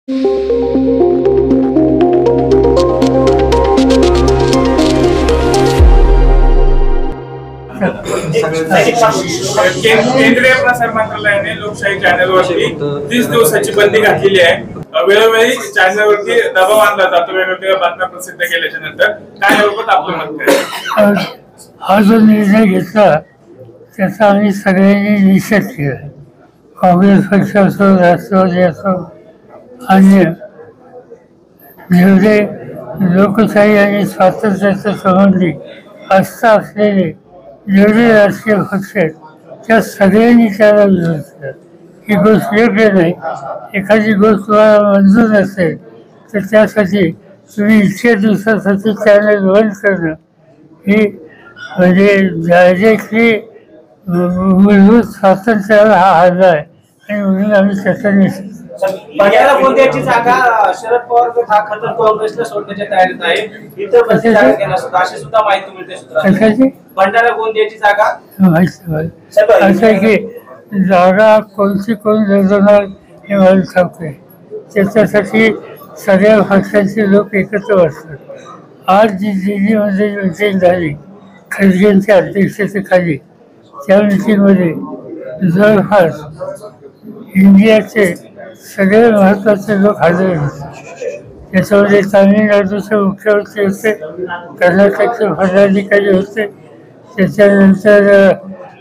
केंद्रीय प्रसार मंत्रालयाने लोकशाही चॅनलवरती 30 दिवसाची बंदी घातलेली आहे। वेळोवेळी चॅनलवरती दबाव आणला जातो वेगवेगळ्या बातम्या प्रसिद्ध केल्याच्या नंतर काय याबाबत आपलं मत आहे? हा जो निर्णय घेतला त्याचा आम्ही सगळ्यांनी निषेध केला। काँग्रेस पक्ष असो, राष्ट्रवादी असो, अन्य जेवढे लोकशाही आणि स्वातंत्र्याच्या संबंधी आस्था असलेले जेवढे राजकीय पक्ष आहेत त्या सगळ्यांनी त्याला विरोध केला। ही गोष्ट योग्य नाही। एखादी गोष्ट तुम्हाला मंजूर नसेल तर त्यासाठी तुम्ही इतक्या दिवसासाठी चॅनल बंद करणं ही म्हणजे डायरेक्टली मूलभूत स्वातंत्र्याला हा हल्ला आहे आणि म्हणून आम्ही त्याचा निषेध। भंडारा गोंदियाची जागा शरद पवार गट हा खतर काँग्रेसला सोडण्याच्या तयारीत आहे। इतर बदली जागा घेणार सुद्धा अशी सुद्धा माहिती मिळते सूत्रांकडून। भंडारा गोंदियाची जागा असं आहे की जागा कोणती कोण लढवणार हे मला ठाऊक आहे। त्याच्यासाठी सगळ्या पक्षांचे लोक एकत्र बसतात। आज जी दिल्लीमध्ये मिटिंग झाली खडगेंच्या अध्यक्षतेखाली त्या मिटिंगमध्ये जवळपास इंडियाचे सगळे महत्त्वाचे लोक हजर होते। त्याच्यामध्ये तामिळनाडूचे मुख्यमंत्री होते, कर्नाटकचे पदाधिकारी होते, त्याच्यानंतर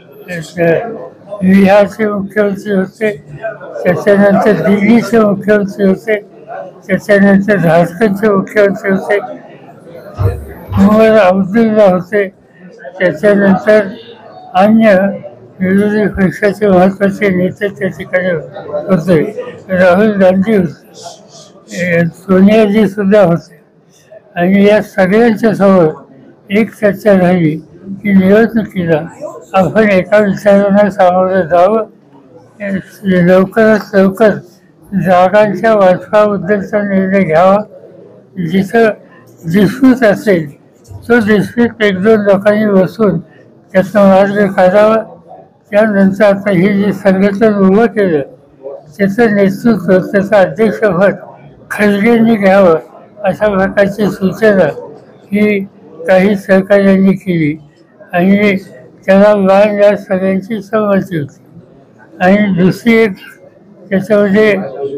बिहारचे मुख्यमंत्री होते, त्याच्यानंतर दिल्लीचे मुख्यमंत्री होते, त्याच्यानंतर झारखंडचे मुख्यमंत्री होते, उमर अब्दुल्ला होते, त्याच्यानंतर अन्य विरोधी पक्षाचे महत्त्वाचे नेते त्या ठिकाणी होते। राहुल गांधी होते, सोनियाजी सुद्धा होते आणि या सगळ्यांच्या समोर एक चर्चा झाली की निवडणुकीला आपण एका विचारांना सामोरं जावं, लवकरात लवकर जागांच्या वाटपाबद्दलचा निर्णय घ्यावा। जिथं डिस्प्यूट असेल तो डिस्प्यूट एक दोन लोकांनी बसून त्याचा मार्ग काढावा। त्यानंतर आता हे जे संघटन उभं केलं त्याचं नेतृत्व त्याचं अध्यक्षपद खडगेंनी घ्यावं अशा प्रकारची सूचना ही काही सहकार्यांनी केली आणि त्याला मान या सगळ्यांची संमती होती। आणि दुसरी एक त्याच्यामध्ये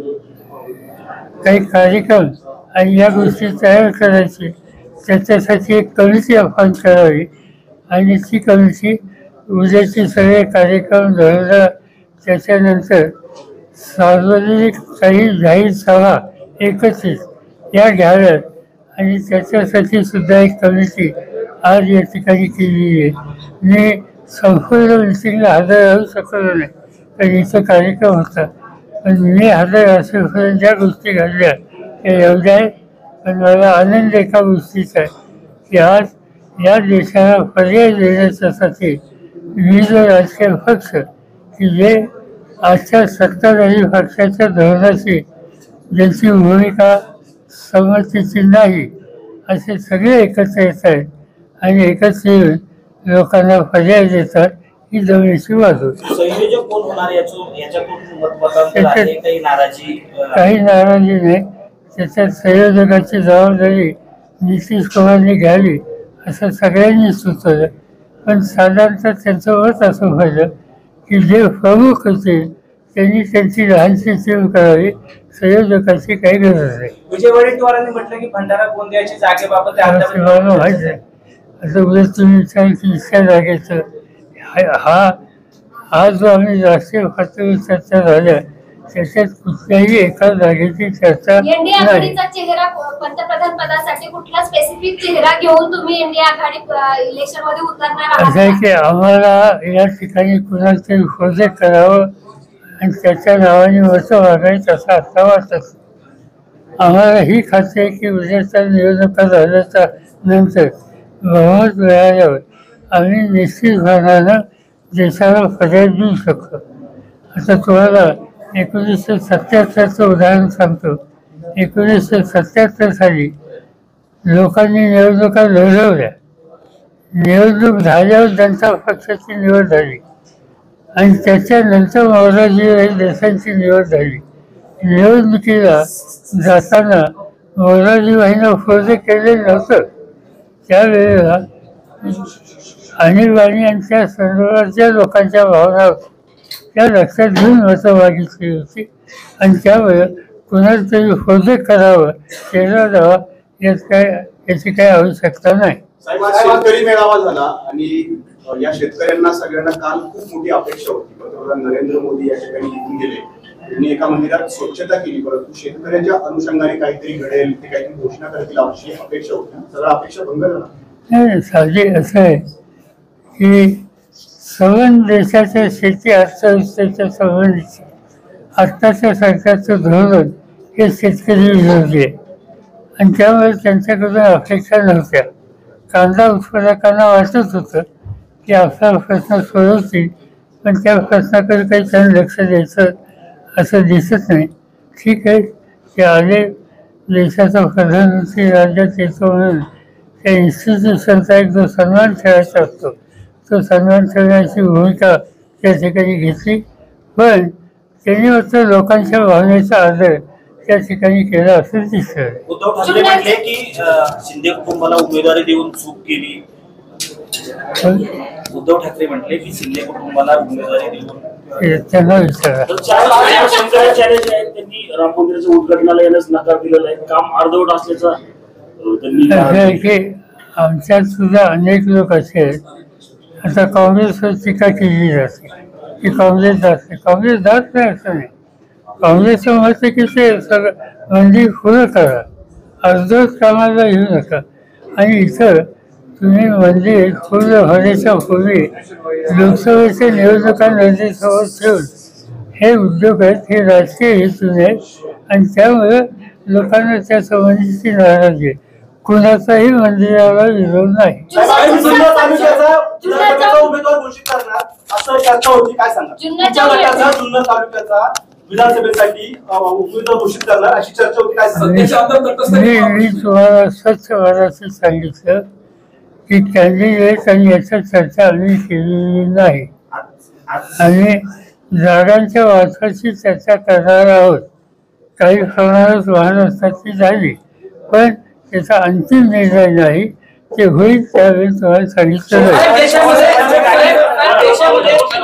काही कार्यक्रम आणि या गोष्टी तयार करायची त्याच्यासाठी एक कमिटी अपॉइंट करावी आणि ती कमिटी उद्याचे सगळे कार्यक्रम धरणं त्याच्यानंतर सार्वजनिक काही जाहीर सभा एकत्रित या घ्याव्यात आणि त्याच्यासाठी सुद्धा एक कमिटी आज या ठिकाणी केलेली आहे। मी संपूर्ण मिटिंगला हजर राहू शकलो नाही कारण इथं कार्यक्रम होता, पण मी हजर असेपर्यंत ज्या गोष्टी घडल्या त्या एवढ्या आहेत। पण मला आनंद एका गोष्टीचा आहे की आज या देशाला पर्याय देण्याच्यासाठी विविध राजकीय पक्ष की जे आजच्या सत्ताधारी पक्षाच्या धोरणाशी ज्यांची भूमिका संमतीची नाही असे सगळे एकत्र येत आहेत आणि एकत्र येऊन लोकांना पर्याय देतात ही जवळची बाजू। काही नाराजी नाही, त्याच्यात संयोजकाची जबाबदारी नितीश कुमारनी घ्यावी असं सगळ्यांनी सुचवलं। पण साधारणतः त्यांचं मत असं पाहिलं की जे प्रमुख होते त्यांनी त्यांची लहानशी सेवा करावी, संयोजकाची काही गरज नाही। विजय वडेट्टीवारांनी म्हटलं की भंडारा गोंदियाची जागेबाबत मला माहीत आहे। आता उद्या तुम्ही विचार की इतक्या जागेचं हा जो आम्ही राष्ट्रीय पातळीवर चर्चा झाल्या त्याच्यात कुठल्याही एका जागेची चर्चा नाही। पंतप्रधान पदासाठी कुठला स्पेसिफिक चेहरा घेऊन तुम्ही इंडिया आघाडी इलेक्शन मध्ये उतरणार आहात? असं आहे की आम्हाला या ठिकाणी कुणाला तरी प्रोजेक्ट करावं आणि त्याच्या नावाने मतं मागायचं असं आता वाटत। आम्हाला ही खात्री आहे की उद्याच्या निवडणुका झाल्याच्या नंतर बहुमत मिळाल्यावर आम्ही निश्चितपणानं देशाला पर्याय देऊ शकतो। आता तुम्हाला 1977चं उदाहरण सांगतो। 1977 साली लोकांनी निवडणुका लढवल्या, निवडणूक झाल्यावर जनता पक्षाची निवड झाली आणि त्याच्यानंतर मोरारजी देसाईंची निवड झाली। निवडणुकीला जाताना मोरारजीभाईनं फोर्स केले नव्हतं. त्यावेळेला आणीबाणी आणि त्या संदर्भातल्या लोकांच्या भावना होत्या, त्या लक्षात घेऊन मतं मागितली होती. आणि त्यामुळे कुणाला तरी फोर्स करावं त्याला द्यावा याची काही आवश्यकता नाही. साहेब, आज शेतकरी मेळावा झाला आणि या शेतकऱ्यांना सगळ्यांना काल खूप मोठी अपेक्षा होती. पंतप्रधान नरेंद्र मोदी या ठिकाणी येऊन गेले, त्यांनी एका मंदिरात स्वच्छता केली, परंतु शेतकऱ्यांच्या अनुषंगाने काहीतरी घडेल, ते काहीतरी घोषणा करतील अशी अपेक्षा होती. सगळ्या अपेक्षा भंग झाला. नाही, साधी असं आहे की सगळ्या देशाच्या शेती अर्थव्यवस्थेच्या संबंधीचे आत्ताच्या सरकारचं धोरण हे शेतकरी विरोधी आहे. आणि त्यामुळे त्यांच्याकडून अपेक्षा नव्हत्या. कांदा उत्पादकांना वाटत होतं की आपला प्रश्न सोडवतील, पण त्या प्रश्नाकडे काही त्यांनी लक्ष द्यायचं असं दिसत नाही. ठीक आहे, ते आले, देशाचा प्रधानमंत्री राज्यात येतो म्हणून त्या इन्स्टिट्यूशनचा एक जो सन्मान ठेवायचा असतो, तो सन्मान ठेवण्याची भूमिका त्या ठिकाणी घेतली. पण त्यांनी मात्र लोकांच्या भावनेचा आदर त्या ठिकाणी केला असं दिसतं. उद्धव ठाकरे म्हटले की शिंदे कुटुंबाला उमेदवारी देऊन चूक केली. उद्धव ठाकरे म्हटले की शिंदे कुटुंबाला उमेदवारी देऊन त्यांना विचारा. चॅलेंज आहे, त्यांनी राम मंदिराच्या उद्घाटनाला येण्यास नकार दिलेला आहे. काम अर्धवट असल्याचा असं आहे की आमच्यात सुद्धा अनेक लोक असे आहेत. आता काँग्रेसवर टीका केली जाते की काँग्रेस जात नाही. काँग्रेस जात नाही असं नाही. काँग्रेसचं मत आहे की ते सगळं मंदिर पुरं करा, अर्धवट कामाला येऊ नका. आणि इथं तुम्ही मंदिर पूर्ण होण्याच्या पूर्वी लोकसभेच्या निवडणुका नजरेसमोर ठेवून हे उद्योग आहेत, हे राजकीय हेतून आहेत. आणि त्यामुळे लोकांना त्या संबंधीची नाराजी आहे. कुणाचाही मंदिराला विरोध नाही. उमेदवार घोषित करणार असं चर्चा होती, काय सांगा? जुन्नर तालुक्याचा विधानसभेसाठी उमेदवार घोषित करणार अशी चर्चा होती, काय सांगा? मी तुम्हाला स्वच्छ मनाशी सांगितलं की कॅन्डिडेट आणि याच्या चर्चा आम्ही केलेली नाही. आणि जागांच्या वाटाची चर्चा करणार आहोत. काही प्रमाणात महाराष्ट्राची झाली, पण त्याचा अंतिम निर्णय नाही. ते होईल त्यावेळी तुम्हाला सांगितलं.